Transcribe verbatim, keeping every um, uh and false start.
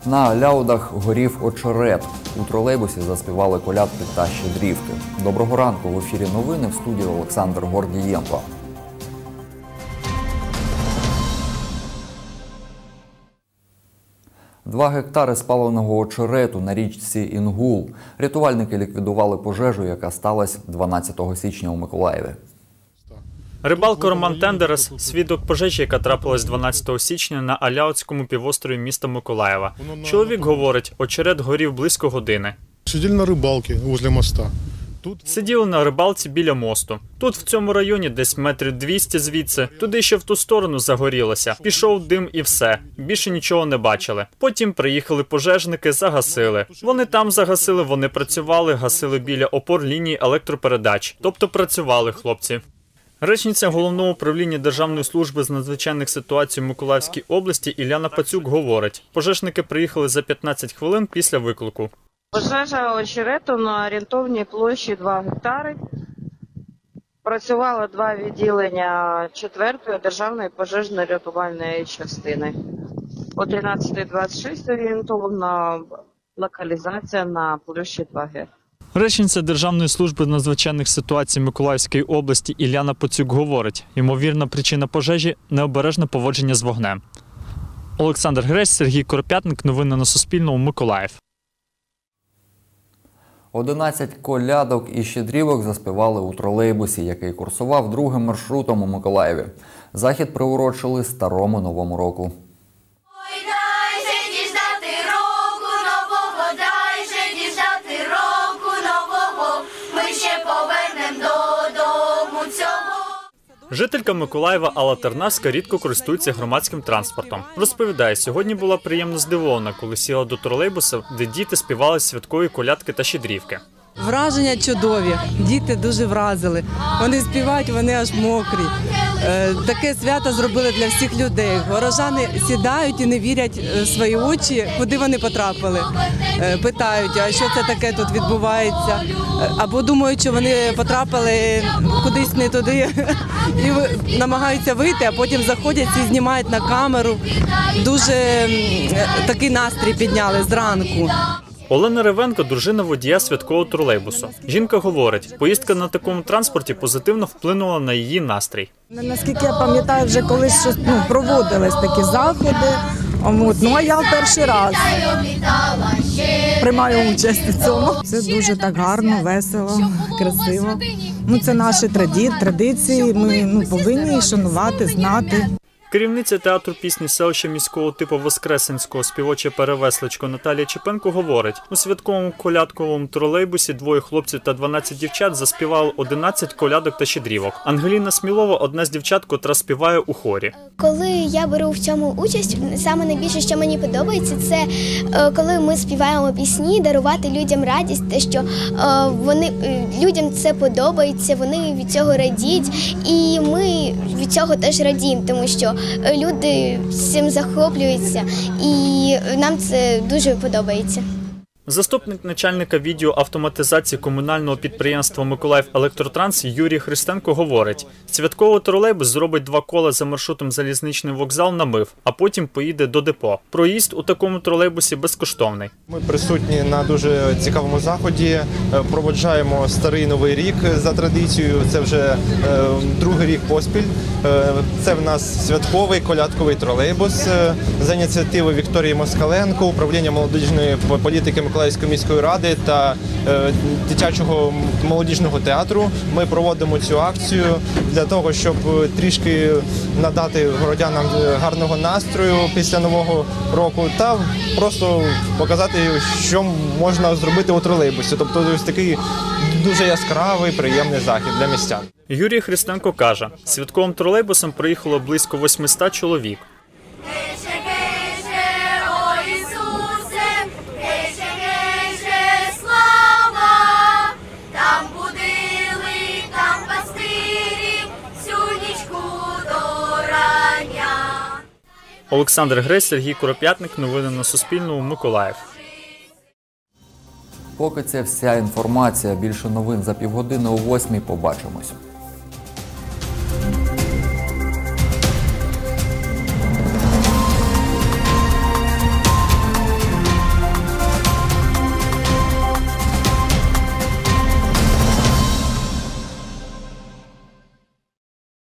На Ляудах горів очерет. У тролейбусі заспівали колядки та щедрівки. Доброго ранку. В ефірі новини, в студії Олександр Гордієнко. Два гектари спаленого очерету на річці Інгул. Рятувальники ліквідували пожежу, яка сталася дванадцятого січня у Миколаєві. Рибалка Роман Тендерес – свідок пожежі, яка трапилась дванадцятого січня на Аляутському півострові міста Миколаєва. Чоловік говорить, очерет горів близько години. Сиділи на рибалці возле моста. Сиділи на рибалці біля мосту. Тут, в цьому районі, десь метрів двісті звідси, туди ще в ту сторону загорілося. Пішов дим і все. Більше нічого не бачили. Потім приїхали пожежники, загасили. Вони там загасили, вони працювали, гасили біля опор лінії електропередач. Тобто працювали хлопці. Речниця Головного управління Державної служби з надзвичайних ситуацій в Миколаївській області Іляна Пацюк говорить, пожежники приїхали за п'ятнадцять хвилин після виклику. Пожежа очерету на орієнтовній площі два гектари. Працювало два відділення четвертої державної пожежно-рятувальної частини. О тринадцята двадцять шість орієнтовна локалізація на площі два гектари. Речниця Державної служби з надзвичайних ситуацій Миколаївської області Іляна Пацюк говорить, ймовірна причина пожежі – необережне поводження з вогнем. Олександр Грець, Сергій Коропятник. Новини на Суспільному. Миколаїв. одинадцять колядок і щедрівок заспівали у тролейбусі, який курсував другим маршрутом у Миколаєві. Захід приурочили Старому Новому року. Жителька Миколаєва Алла Тернавська рідко користується громадським транспортом. Розповідає, сьогодні була приємно здивована, коли сіла до тролейбуса, де діти співали святкові колядки та щедрівки. Враження чудові. Діти дуже вразили. Вони співають, вони аж мокрі. Е, таке свято зробили для всіх людей. Горожани сідають і не вірять в свої очі, куди вони потрапили. Е, питають, а що це таке тут відбувається? Або думають, що вони потрапили кудись не туди і намагаються вийти, а потім заходять і знімають на камеру. Дуже такий настрій підняли зранку. Олена Ревенко – дружина водія святкового тролейбусу. Жінка говорить, поїздка на такому транспорті позитивно вплинула на її настрій. Наскільки я пам'ятаю, вже колись щось, ну, проводились такі заходи. От. Ну, а я перший раз приймаю участь у цьому. Це дуже так гарно, весело, красиво. Ну, це наші традиції, ми ну, повинні їх шанувати, знати. Керівниця театру пісні селища міського типу Воскресенського співоча перевесличко Наталія Чепенко говорить, у святковому колядковому тролейбусі двоє хлопців та дванадцять дівчат заспівали одинадцять колядок та щедрівок. Ангеліна Смілова – одна з дівчат, котра співає у хорі. Коли я беру в цьому участь, саме найбільше, що мені подобається, це коли ми співаємо пісні, дарувати людям радість, те, що вони, людям це подобається, вони від цього радіють, і ми від цього теж радіємо, тому що люди цим захоплюються, і нам це дуже подобається. Заступник начальника відділу автоматизації комунального підприємства «Миколаївелектротранс» Юрій Христенко говорить, святковий тролейбус зробить два кола за маршрутом залізничний вокзал на Мив, а потім поїде до депо. Проїзд у такому тролейбусі безкоштовний. Ми присутні на дуже цікавому заході, проводжаємо Старий Новий рік за традицією, це вже другий рік поспіль. Це в нас святковий колядковий тролейбус за ініціативи Вікторії Москаленко, управління молодіжної політики Миколаївської міської ради та е, дитячого молодіжного театру. Ми проводимо цю акцію для того, щоб трішки надати городянам гарного настрою після Нового року та просто показати, що можна зробити у тролейбусі. Тобто ось такий дуже яскравий, приємний захід для містян. Юрій Христенко каже, святковим тролейбусом приїхало близько восьмисот чоловік. Олександр Грець, Сергій Коропятник. Новини на Суспільному. Миколаїв. Поки це вся інформація. Більше новин за півгодини о восьмій. Побачимось.